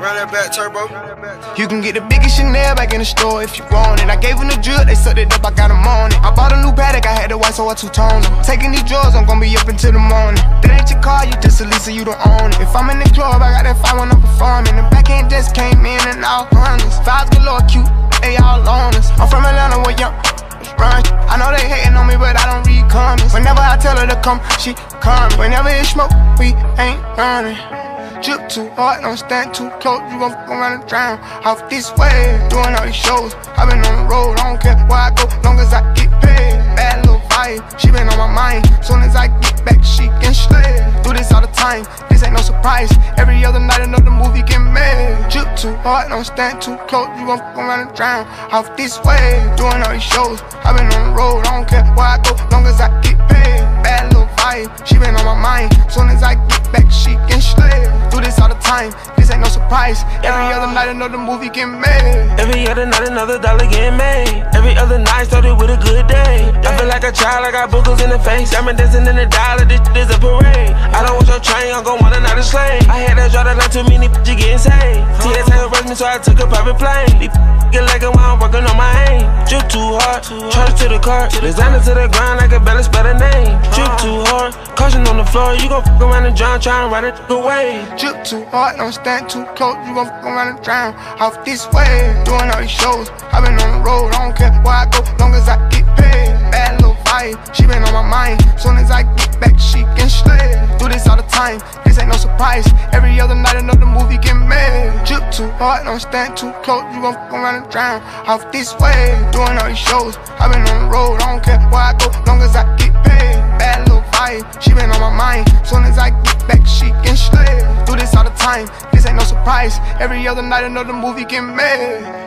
Run that back, turbo. You can get the biggest Chanel back in the store if you want it. I gave them the drill, they sucked it up, I got them on it. I bought a new Patek, I had the white, so I two-toned them. Taking these drugs, I'm gonna be up until the morning. That ain't your car, you just a Lisa, you don't own it. If I'm in the club, I got that fire when I'm performing. The backhand just came in and all hundreds. Vibes galore, cute, they all on us. I'm from Atlanta, where young run. I know they hating on me, but I don't read comments. Whenever I tell her to come, she coming. Whenever it's smoke, we ain't running. Drip too hard, don't stand too close. You gon' fuck around and drown off this way. Doing all these shows, I been on the road. I don't care where I go, long as I get paid. Bad little vibe, she been on my mind. Soon as I get back, she can slay. Do this all the time, this ain't no surprise. Every other night another movie get made. Drip too hard, don't stand too close. You gon' fuck around and drown off this way. Doing all these shows, I been on the road. I don't care where I go, long as I get paid. Bad little vibe, she been on my mind. Soon as I get back, she can slay. Do this all the time, this ain't no surprise. Every other night another movie get made. Every other night another dollar get made. Every other night started with a good day. I feel like a child, I got boogers in the face. I'm dancing in the dollar, this shit is a parade. I don't want your train, I'm gon' want another slave. I had to draw the line, too many bitches getting saved. TSA arrest me, so I took a private plane. These get like it while I'm working on my aim. Drip too hard, charge to the car. Designer to the ground, I can barely spell the name. Drip too hard, caution on the floor. You gon' fuck around and drown, trying to ride it away. Drip too hard, don't stand too close. You gon' fuck around and drown off this way. Doing all these shows, I been on the road. I don't care where I go, long as I get paid. Bad little vibe, she been on my mind. Soon as I get back, she can slay. Do this all the time, this ain't no surprise. Every other night another movie get made. Drip too hard, don't stand too close. You gon' fuck around and drown off this way. Doing all these shows, I been on the road. I don't care where I go, long as I get paid. Bad little vibe, she been on my mind. Soon as I get back, she can slay. Do this all the time, this ain't no surprise. Every other night another movie get made.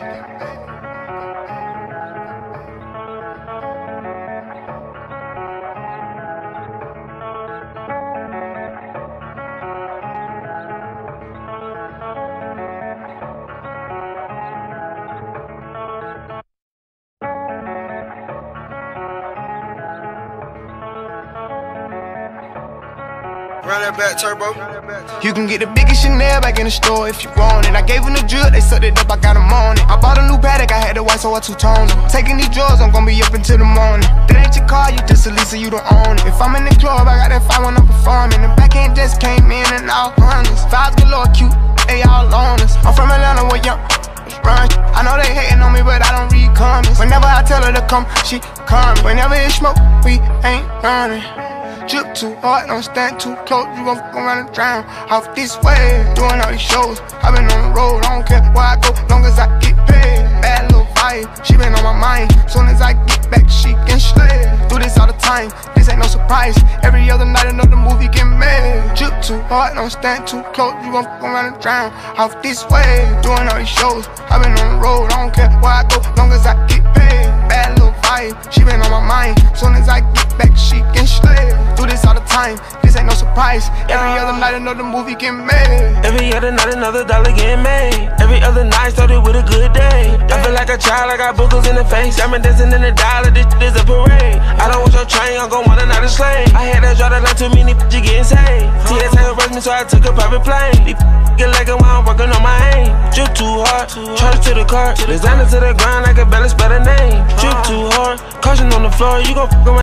Run that back, turbo. You can get the biggest Chanel back in the store if you want it. I gave them the drill, they sucked it up, I got them on it. I bought a new Patek, I had the white, so I two-toned them. Taking these drugs, I'm gonna be up until the morning. That ain't your car, you just a Lisa, you don't own it. If I'm in the club, I got that fire when I'm performing. The backhand just came in and all hundreds. Vibes galore, cute, they all on us. I'm from Atlanta, where young run. I know they hating on me, but I don't read comments. Whenever I tell her to come, she coming. Whenever it's smoke, we ain't running. Drip too hard, don't stand too close. You gon' fuck around and drown off this way. Doing all these shows, I been on the road. I don't care where I go, long as I get paid. Bad little vibe, she been on my mind. Soon as I get back, she can slay. Do this all the time, this ain't no surprise. Every other night another movie get made. Drip too hard, don't stand too close. You gon' fuck around and drown off this way. Doing all these shows, I been on the road. I don't care where I go, long as I get paid. Bad little vibe, she been on my mind. Soon as I get back, she can slay. Do this all the time, this ain't no surprise. Every other night another movie get made. Every other night another dollar get made. Every other night started with a good day. I feel like a child, I got boogers in the face. I'm dancing in the dollar, this shit is a parade. I don't want your train, I'm gon' want another slave. I had to draw the line, too many bitches getting saved. TSA arrest me, so I took a private plane. These get like it while I'm working on my aim. Drip too hard, charge to the car. Designer to the ground, I can barely spell the name. Drip too hard, caution on the floor, you gon' fuck around.